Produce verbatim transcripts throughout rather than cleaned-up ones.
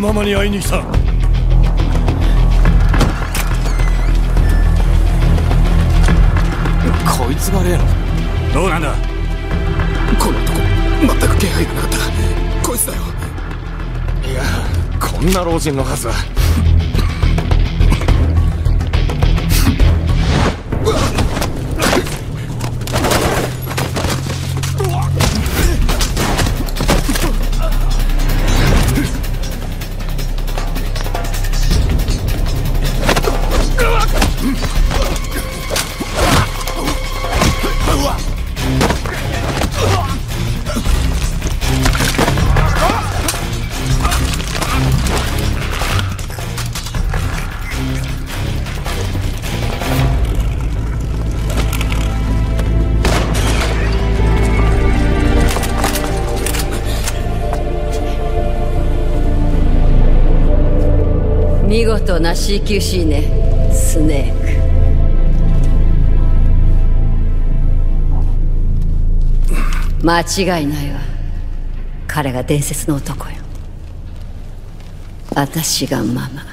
ママに会いに来た。 こいつが例の。 どうなんだ。 この男全く気配がなかった。こいつだよ。いや、こんな老人のはずは。 見事な シーキューシー ね、スネーク。間違いないわ。彼が伝説の男よ。私がママ、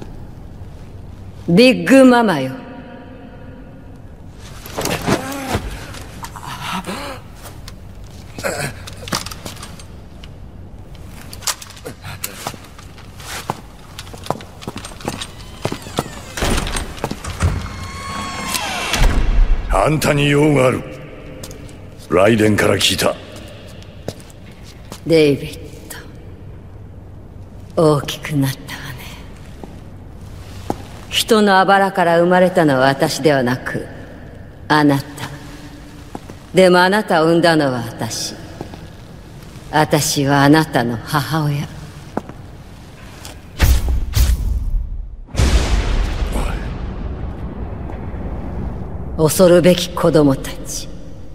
ビッグママよ。 あんたに用がある。ライデンから聞いた。 デイビッド、大きくなったわね。人のあばらから生まれたのは私ではなくあなた。でもあなたを産んだのは私。私はあなたの母親。恐るべき子供たち。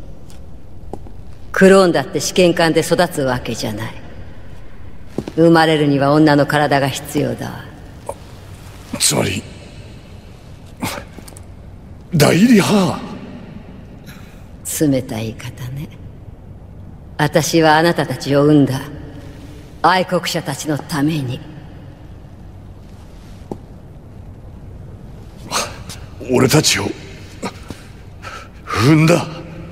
クローンだって試験管で育つわけじゃない。生まれるには女の体が必要だわ。 つまり代理母。 冷たい言い方ね。私はあなたたちを産んだ。愛国者たちのために。 俺たちを産んだ。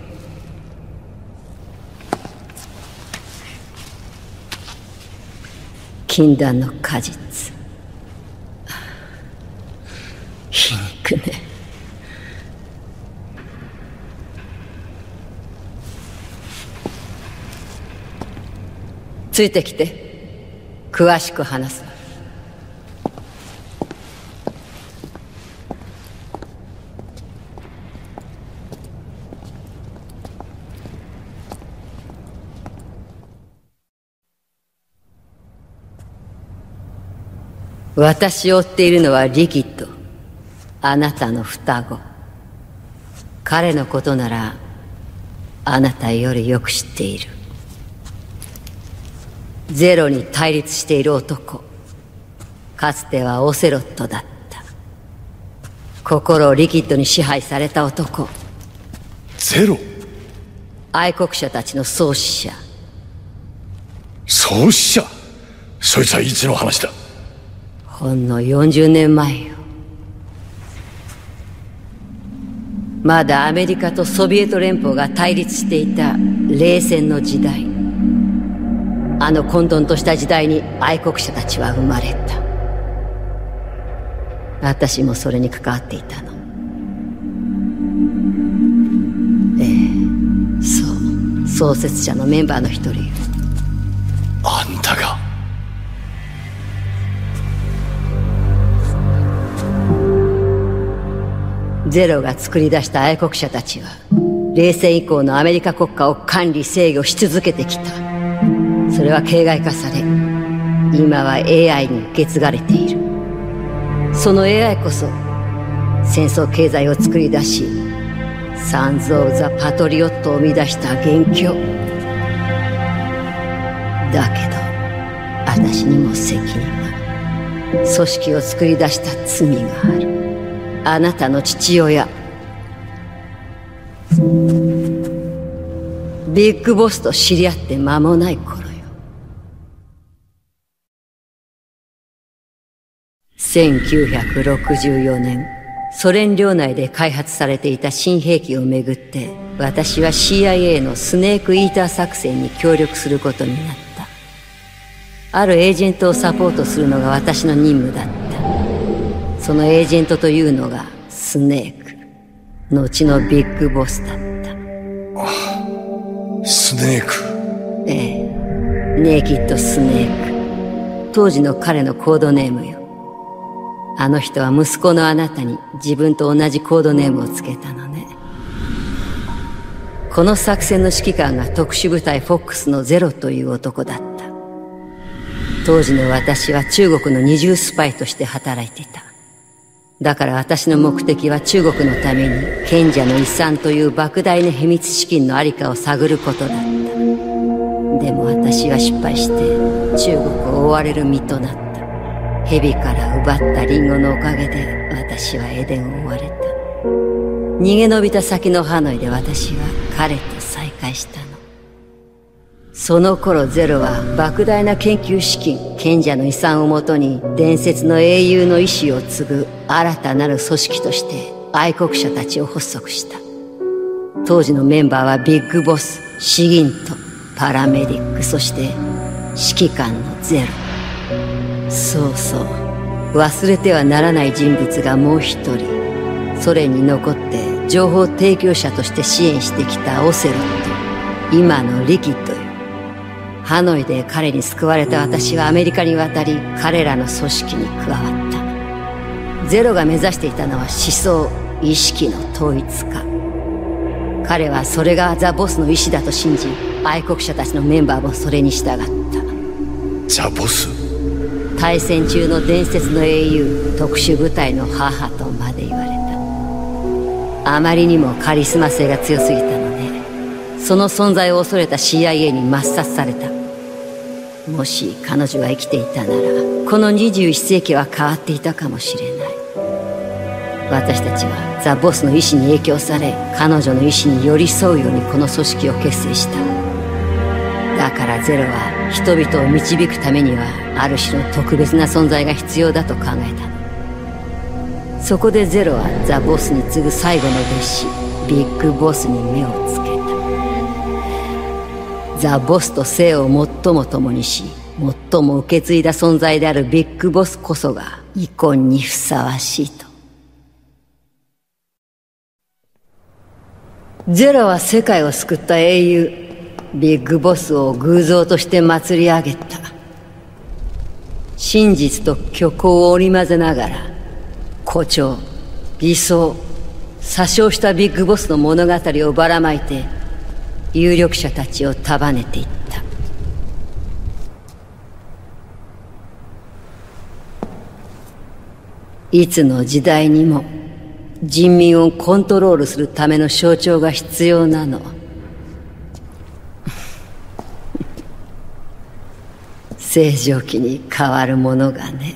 禁断の果実。皮肉ね。ついてきて詳しく話すわ。私を追っているのはリキッド。あなたの双子。彼のことならあなたよりよく知っている。ゼロに対立している男。かつてはオセロットだった。心をリキッドに支配された男。 ゼロ。 愛国者たちの創始者。 創始者。そいつはいつの話だ。 ほんのよんじゅうねんまえよ。まだアメリカとソビエト連邦が対立していた冷戦の時代。あの混沌とした時代に愛国者たちは生まれた。私もそれに関わっていたの。ええ、そう創設者のメンバーの一人よ。 あんたが。 ゼロが作り出した愛国者たちは冷戦以降のアメリカ国家を管理制御し続けてきた。それは形骸化され今は エーアイ に受け継がれている。その エーアイ こそ戦争経済を作り出しサンズ・オブ・ザ・パトリオットを生み出した元凶だけど、私にも責任が、組織を作り出した罪がある。あなたの父親ビッグボスと知り合って間もない頃。 せんきゅうひゃくろくじゅうよねん、ソ連領内で開発されていた新兵器をめぐって、私は シーアイエー のスネークイーター作戦に協力することになった。あるエージェントをサポートするのが私の任務だった。そのエージェントというのがスネーク、後のビッグボスだった。 あ、スネーク。 ええ、ネイキッドスネーク、当時の彼のコードネームよ。あの人は息子のあなたに自分と同じコードネームをつけたのね。この作戦の指揮官が特殊部隊フォックスのゼロという男だった。当時の私は中国の二重スパイとして働いていた。だから私の目的は中国のために賢者の遺産という莫大な秘密資金のありかを探ることだった。でも私は失敗して中国を追われる身となった。蛇から奪ったリンゴのおかげで私はエデンを追われた。逃げ延びた先のハノイで私は彼と再会したの。その頃ゼロは莫大な研究資金、賢者の遺産をもとに伝説の英雄の意志を継ぐ新たなる組織として愛国者たちを発足した。当時のメンバーはビッグボス、シギント、パラメディック、そして指揮官のゼロ。そうそう、忘れてはならない人物がもう一人、ソ連に残って情報提供者として支援してきたオセロット、今のリキッドよ。ハノイで彼に救われた私はアメリカに渡り、彼らの組織に加わった。ゼロが目指していたのは思想、意識の統一化。彼はそれがザ・ボスの意志だと信じ、愛国者たちのメンバーもそれに従った。 ザ・ボス？ 大戦中の伝説の英雄、特殊部隊の母とまで言われた。あまりにもカリスマ性が強すぎたので、その存在を恐れた シーアイエー に抹殺された。もし彼女が生きていたなら、このにじゅういっせいきは変わっていたかもしれない。私たちはザ・ボスの意志に影響され、彼女の意志に寄り添うようにこの組織を結成した。だからゼロは人々を導くためにはある種の特別な存在が必要だと考えたの。そこでゼロはザ・ボスに次ぐ最後の弟子、ビッグボスに目をつけた。ザ・ボスと生を最も共にし、最も受け継いだ存在であるビッグボスこそが遺恨にふさわしいと。ゼロは世界を救った英雄、ビッグボスを偶像として祭り上げた。真実と虚構を織り交ぜながら、誇張、偽装、詐称したビッグボスの物語をばらまいて、有力者たちを束ねていった。いつの時代にも人民をコントロールするための象徴が必要なの。正常期に変わるものがね。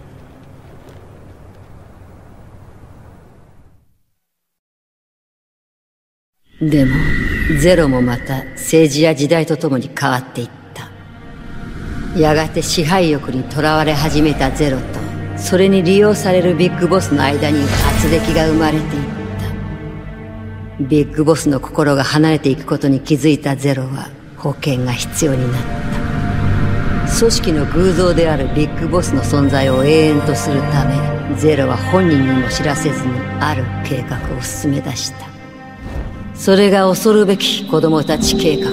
でもゼロもまた政治や時代とともに変わっていった。やがて支配欲にとらわれ始めたゼロと、それに利用されるビッグボスの間に軋轢が生まれていった。ビッグボスの心が離れていくことに気づいたゼロは保険が必要になった。組織の偶像であるビッグボスの存在を永遠とするため、ゼロは本人にも知らせずにある計画を進め出した。それが恐るべき子供たち計画。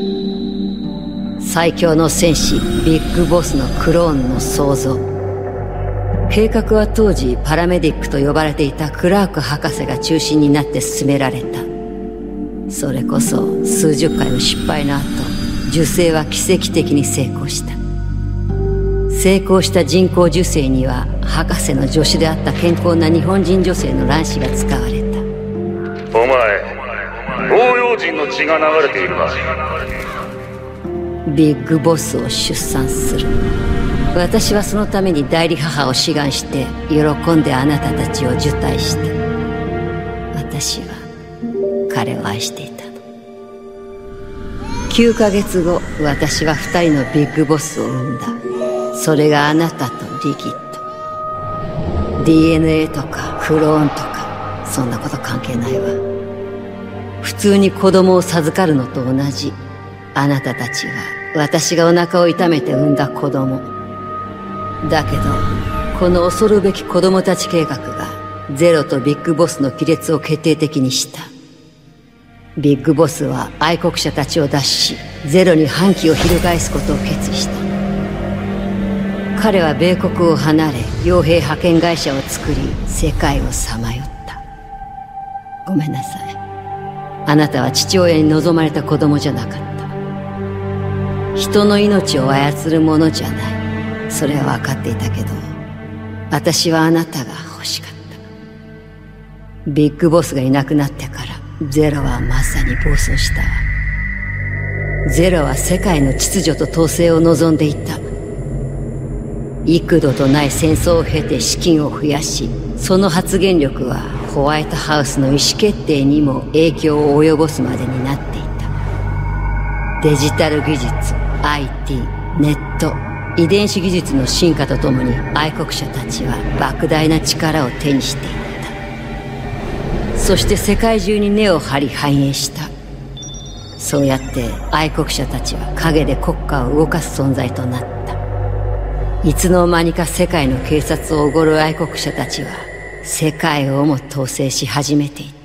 最強の戦士ビッグボスのクローンの創造。計画は当時パラメディックと呼ばれていたクラーク博士が中心になって進められた。それこそ数十回の失敗の後、受精は奇跡的に成功した。成功した人工受精には博士の助手であった健康な日本人女性の卵子が使われた。 お前、東洋人の血が流れているな。 ビッグボスを出産する。私はそのために代理母を志願して喜んであなたたちを受胎した。私は彼を愛していたの。きゅうかげつご、私は二人のビッグボスを産んだ。それがあなたとリキッド。 ディーエヌエー とかクローンとかそんなこと関係ないわ。普通に子供を授かるのと同じ。あなたたちは私がお腹を痛めて産んだ子供だけど、この恐るべき子供たち計画がゼロとビッグボスの亀裂を決定的にした。ビッグボスは愛国者たちを脱し、ゼロに反旗を翻すことを決意した。彼は米国を離れ、傭兵派遣会社を作り、世界をさまよった。ごめんなさい。あなたは父親に望まれた子供じゃなかった。人の命を操るものじゃない。それは分かっていたけど、私はあなたが欲しかった。ビッグボスがいなくなってから、ゼロはまさに暴走したわ。ゼロは世界の秩序と統制を望んでいた。幾度とない戦争を経て資金を増やし、その発言力はホワイトハウスの意思決定にも影響を及ぼすまでになっていた。デジタル技術、アイティー、ネット、遺伝子技術の進化とともに愛国者たちは莫大な力を手にしていった。そして世界中に根を張り繁栄した。そうやって愛国者たちは陰で国家を動かす存在となった。いつの間にか世界の警察をおごる愛国者たちは世界をも統制し始めていた。